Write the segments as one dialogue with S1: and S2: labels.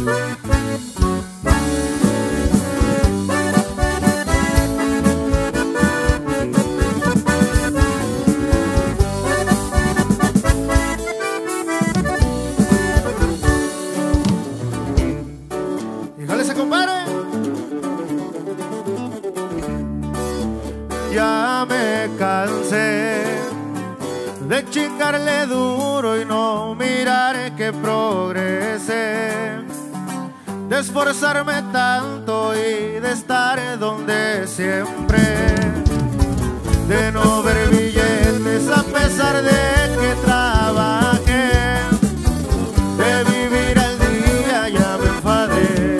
S1: Ya me cansé de chingarle duro y no mirar que progrese, de esforzarme tanto y de estar donde siempre, de no ver billetes a pesar de que trabajé, de vivir al día ya me enfadé.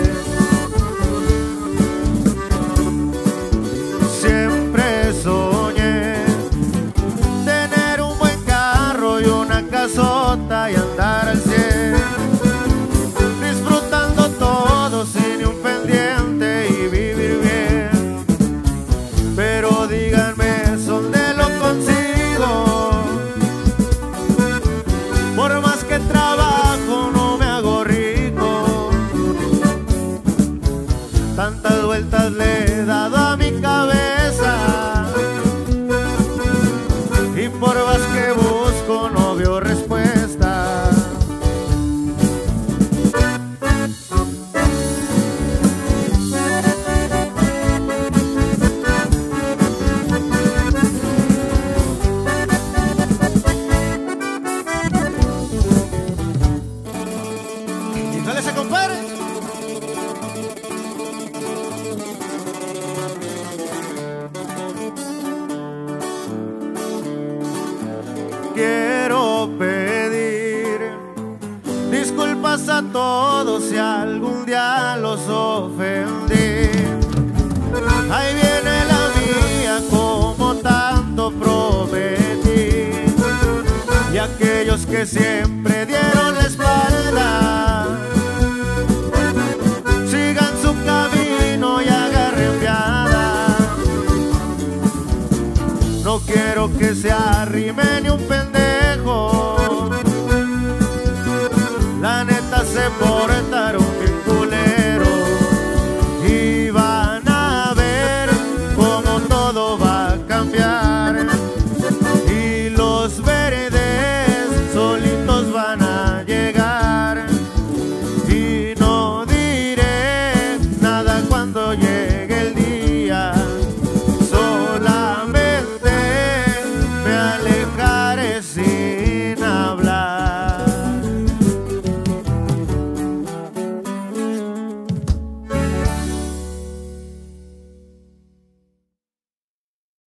S1: Siempre soñé tener un buen carro y una casota y andar al 100, disfrutando todo sin un pendiente y vivir bien. Pero díganme, ¿dónde lo consigo? Por más que trabajo no me hago rico. Tantas vueltas le he dado a mi cabeza y por más que busco no veo respuesta. Y dale ese compadre. Quiero pedir disculpas a todos si algún día los ofendí. Ahí viene la mía como tanto prometí, y aquellos que siempre